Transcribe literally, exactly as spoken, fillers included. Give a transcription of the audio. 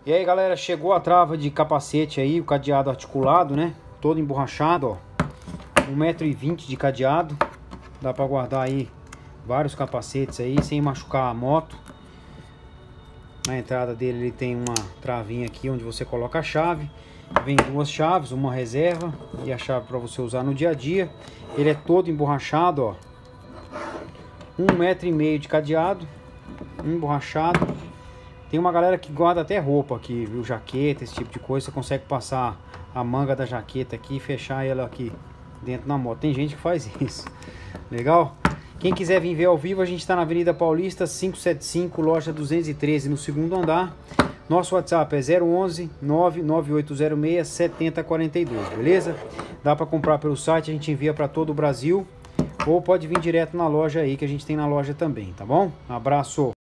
E aí galera, chegou a trava de capacete aí, o cadeado articulado, né? Todo emborrachado, ó. um metro e vinte de cadeado. Dá pra guardar aí vários capacetes aí, sem machucar a moto. Na entrada dele ele tem uma travinha aqui onde você coloca a chave. Vem duas chaves, uma reserva e a chave para você usar no dia a dia. Ele é todo emborrachado, ó. Um metro e meio de cadeado, emborrachado. Tem uma galera que guarda até roupa aqui, viu? Jaqueta, esse tipo de coisa. Você consegue passar a manga da jaqueta aqui e fechar ela aqui dentro da moto. Tem gente que faz isso. Legal? Quem quiser vir ver ao vivo, a gente está na Avenida Paulista quinhentos e setenta e cinco, loja duzentos e treze, no segundo andar. Nosso WhatsApp é zero onze, nove nove oito zero seis, sete zero quatro dois, beleza? Dá para comprar pelo site, a gente envia para todo o Brasil. Ou pode vir direto na loja aí, que a gente tem na loja também, tá bom? Um abraço!